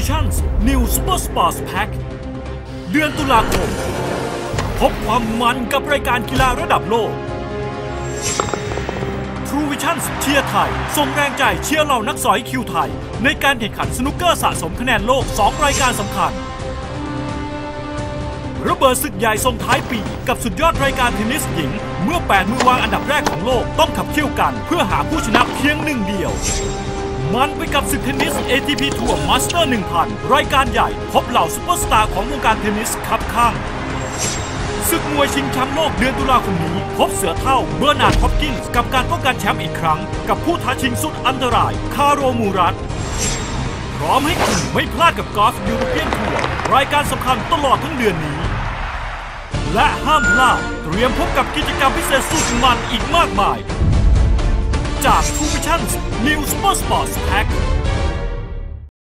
Visions New Super Sports Pack เดือนตุลาคมพบความมันกับรายการกีฬาระดับโลก True Visions เชียร์ไทยส่งแรงใจเชียร์เหล่านักสอยคิวไทยในการแข่งขันสนุกเกอร์สะสมคะแนนโลก 2 รายการสำคัญระเบิดศึกใหญ่ส่งท้ายปีกับสุดยอดรายการเทนนิสหญิงเมื่อ8มือวางอันดับแรกของโลกต้องขับเคี่ยวกันเพื่อหาผู้ชนะเพียงหนึ่งเดียวมันไปกับศึกเทนนิส ATP Tour Master 1000 รายการใหญ่พบเหล่าซุปเปอร์สตาร์ของวงการเทนนิสคับข้างศึกมวยชิงแชมป์โลกเดือนตุลาคมนี้พบเสือเท่าเบอร์นาร์ด ฮอปกินส์กับการป้องกันแชมป์อีกครั้งกับผู้ท้าชิงสุดอันตรายคาโรมูรัตพร้อมให้คุณไม่พลาดกับกอล์ฟยูโรเปียนทัวร์รายการสำคัญตลอดทั้งเดือนนี้และห้ามพลาดเตรียมพบกับกิจกรรมพิเศษสุดมันอีกมากมายจาก True Visions New Super Sports Pack